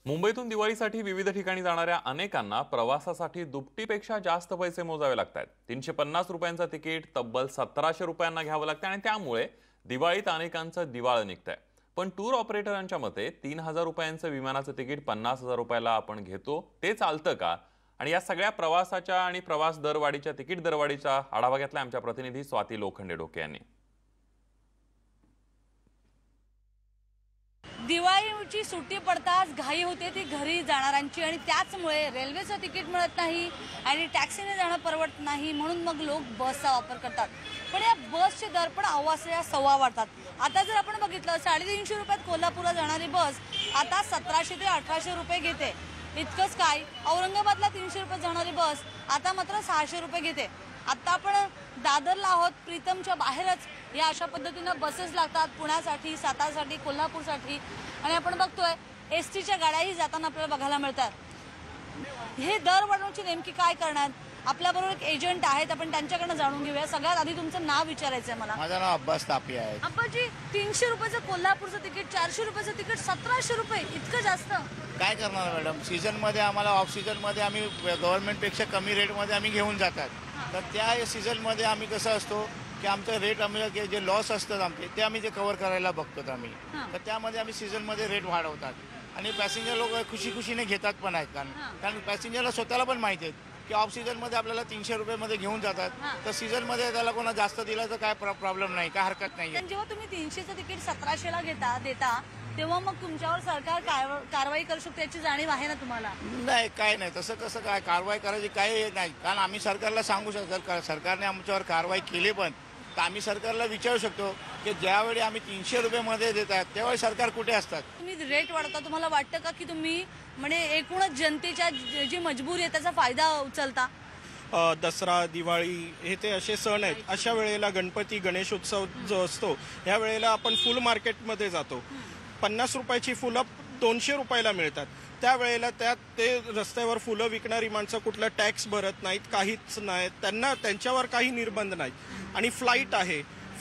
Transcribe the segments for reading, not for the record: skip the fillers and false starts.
मुंबईतून दिवाळीसाठी विविध ठिकाणी जाणाऱ्या अनेकांना प्रवासासाठी दुपटीपेक्षा जास्त पैसे मोजावे लागतात। 350 रुपयांचं तिकीट तब्बल 1700 रुपयांना घ्यावं लागतं आणि त्यामुळे दिवाळीत अनेकांचं दिवाळं निघतंय। पण टूर ऑपरेटरांच्या मते 3000 रुपयांचं विमानाचं तिकीट 50,000 रुपयाला आपण घेतो ते चालतं का? आणि या सगळ्या प्रवासाच्या आणि प्रवास दरवाढीच्या तिकीट दरवाढीचा आढावा घेतला आमच्या प्रतिनिधी स्वाती लोखंडे डोके यांनी। दिवाळीची सुट्टी पडताच घाई होते ती घरी जाणाऱ्यांची आणि त्याचमुळे रेल्वेचं तिकीट मिळत नाही आणि टॅक्सीने जाणं परवडत नाही, म्हणून मग लोक बसचा वापर करतात। पण या बसचे दर पण अव्वाच्या सव्वा वाढतात। आता जर आपण बघितलं 350 रुपयात कोल्हापूरला जाणारी बस आता 1700 ते 1800 रुपये घेते। इतकंच काय, औरंगाबादला 300 रुपये जाणारी बस आता मात्र 600 रुपये घेते। आता आपण दादरला आहोत, प्रीतमच्या बाहेरच या अशा पद्धतीनं बसेस लागतात पुण्यासाठी, सातारासाठी, कोल्हापूरसाठी आणि आपण बघतोय एसटीच्या गाड्याही जाताना आपल्याला बघायला मिळतात। हे दर वाढवण्याची नेमकी काय करणार? आपल्याबरोबर एक एजंट आहेत, आपण त्यांच्याकडनं जाणून घेऊया। सगळ्यात आधी तुमचं नाव विचारायचंय मला। माझं नाव अब्बास तापी आहे। अब्बाजी, 300 रुपयाचं कोल्हापूरचं तिकीट, 400 रुपयाचं तिकीट, 1700 रुपये, इतकं जास्त काय करणार मॅडम? सीझन मध्ये आम्हाला, ऑफ सीझन मध्ये आम्ही गव्हर्नमेंट पेक्षा कमी रेट मध्ये आम्ही घेऊन जातात। तर त्या सीझन मध्ये आम्ही कसं असतो की आमचं रेट आम्ही जे लॉस असतात आमचे ते आम्ही ते कव्हर करायला बघतो आम्ही। तर त्यामध्ये आम्ही सीझन मध्ये रेट वाढवतात आणि पॅसेंजर लोक खुशीने घेतात पण आहेत, कारण पॅसेंजरला स्वतःला पण माहिती आहे की ऑफ सीझन मध्ये आपल्याला 300 रुपये मध्ये घेऊन जातात, तर सीझन मध्ये त्याला कोणा जास्त दिला तर काय प्रॉब्लेम नाही, काय हरकत नाही। जेव्हा तुम्ही 300चं तिकीट 1700ला देता तेव्हा मग तुमच्यावर सरकार कारवाई करू शकते याची जाणीव आहे ना तुम्हाला? नाही, काय नाही, तसं कसं काय कारवाई करायची काही नाही, कारण आम्ही सरकारला सांगू शकतो। सरकारने आमच्यावर कारवाई केली पण तर आम्ही सरकारला विचारू शकतो की ज्यावेळी आम्ही 300 रुपये मध्ये देतात त्यावेळी सरकार कुठे असतात? तुम्ही रेट वाढवता, तुम्हाला वाटतं का की तुम्ही म्हणजे एकूणच जनतेच्या जी मजबुरी आहे त्याचा फायदा उचलता? दसरा, दिवाळी हे ते असे सण आहेत, अशा वेळेला गणपती, गणेशोत्सव जो असतो या वेळेला आपण फुल मार्केटमध्ये जातो। 50 रुपयाची फुलं 200 रुपयाला मिळतात। त्यावेळेला ते रस्त्यावर फुलं विकणारी माणसं कुठला टॅक्स भरत नाहीत, काहीच नाही, त्यांच्यावर काही निर्बंध नाहीत। आणि फ्लाईट आहे,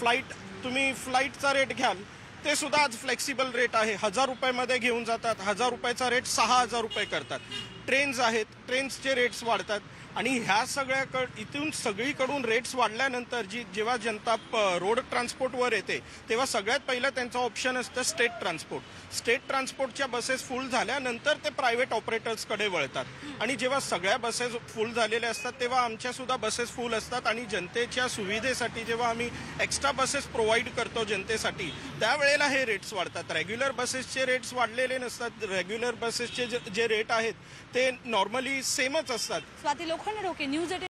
तुम्ही फ्लाईटचा रेट घ्याल ते सुद्धा आज फ्लेक्सिबल रेट आहे, 1000 रुपयामध्ये घेऊन जातात, 1000 रुपयाचा रेट 6000 रुपये करतात। ट्रेन्स आहेत, ट्रेन्सचे रेट्स वाढतात आणि ह्या इथून सगळीकडून रेट्स वाढल्यानंतर जेव्हा जनता रोड ट्रान्सपोर्टवर येते तेव्हा सगळ्यात पहिलं त्यांचं ऑप्शन असतं स्टेट ट्रान्सपोर्ट। स्टेट ट्रान्सपोर्टच्या बसेस फुल झाल्यानंतर ते प्रायव्हेट ऑपरेटर्सकडे वळतात आणि जेव्हा सगळ्या बसेस फुल झालेल्या असतात तेव्हा आमच्या सुद्धा बसेस फुल असतात आणि जनतेच्या सुविधेसाठी जेव्हा आम्ही एक्स्ट्रा बसेस प्रोव्हाइड करतो जनतेसाठी त्यावेळेला हे रेट्स वाढतात। रेग्युलर बसेसचे रेट्स वाढलेले नसतात, रेग्युलर बसेसचे जे रेट आहेत ते नॉर्मली सेमच असतात। स्वाती लोखंडे डोके, न्यूज 18।